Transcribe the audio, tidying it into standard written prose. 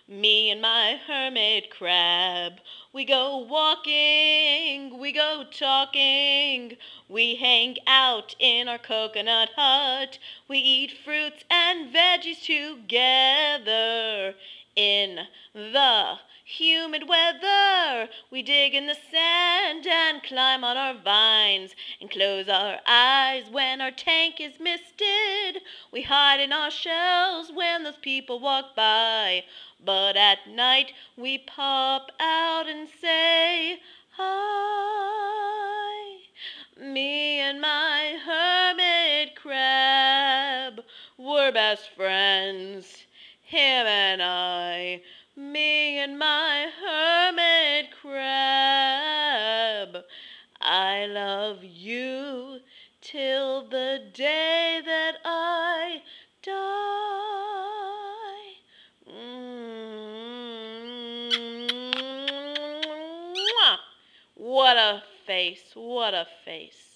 Me and my hermit crab, we go walking, we go talking, we hang out in our coconut hut, we eat fruits and veggies together. In the humid weather, we dig in the sand and climb on our vines and close our eyes when our tank is misted. We hide in our shells when those people walk by. But at night we pop out and say hi. Me and my hermit crab, we're best friends, him and I. Me and my hermit crab, I love you till the day that I die. Mwah. What a face, what a face.